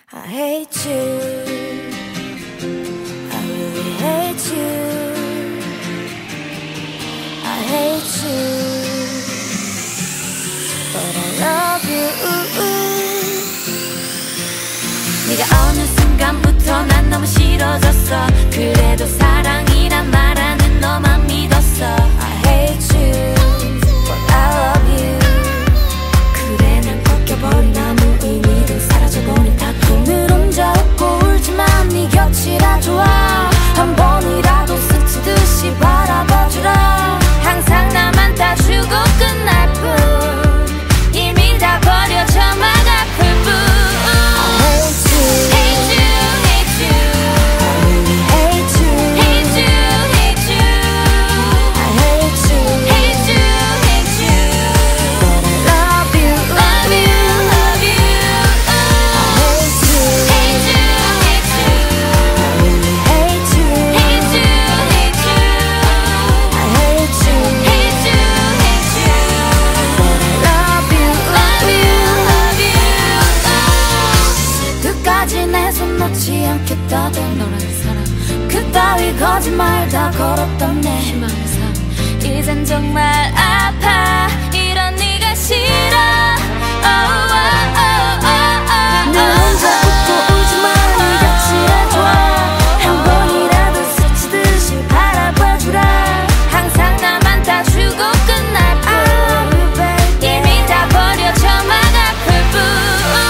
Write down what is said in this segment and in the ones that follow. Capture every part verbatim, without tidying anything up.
I hate you, I really hate you, I hate you, but I love you. 네가 어느 순간부터 난 너무 싫어졌어. 그래도 사랑이란 말하는 너만 믿었어. I hate you, but I love you. 그래 난 꺾여버린 아무 의미도 사라져버린 다툼. 늘 혼자 웃고 울지만 네 곁이라 좋아. 한 번이라도 스치듯이 바라봐주라. 항상 나만 다 주고 끝날 뿐. 이미 다 버려져 막 아플 뿐. 놓지 않겠다던 너란 사람, 그따위 거짓말 다 걸었던 내 희망의 삶. 이젠 정말 아파. 이런 네가 싫어. oh, oh, oh, oh, oh. 늘 혼자 웃고 울지만 네 곁이라 좋아. 한 번이라도 스치듯이 바라봐주라. 항상 나만 다 주고 끝날 뿐. 이미 다 버려져 막 아플 뿐.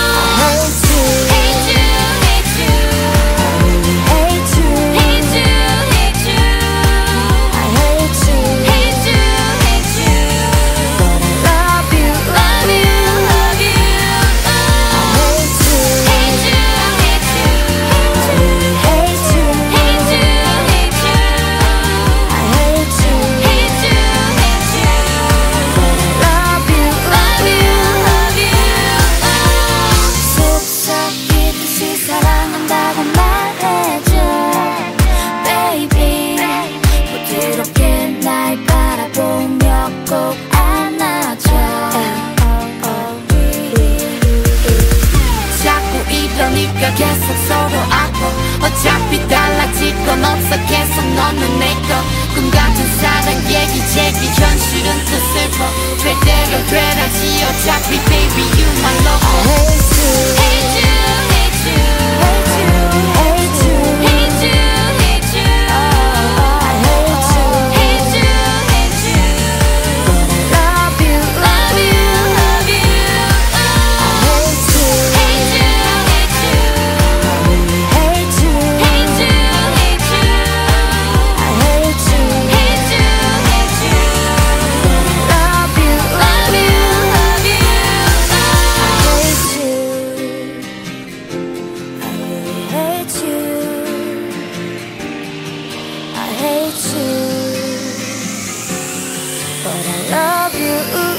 계속 서로 아파. 어차피 달라질 건 없어. 계속 너는 내꺼. 꿈 같은 사랑 얘기 제기 현실은 또 슬퍼. 될 대로 되라지. 어차피 baby you my lover. I hate you, hate you, hate you, hate you, hate you, hate you, hate you. I hate you, hate you, hate you, but I love you, love you, love you. I hate you, hate you, hate you. But I love you.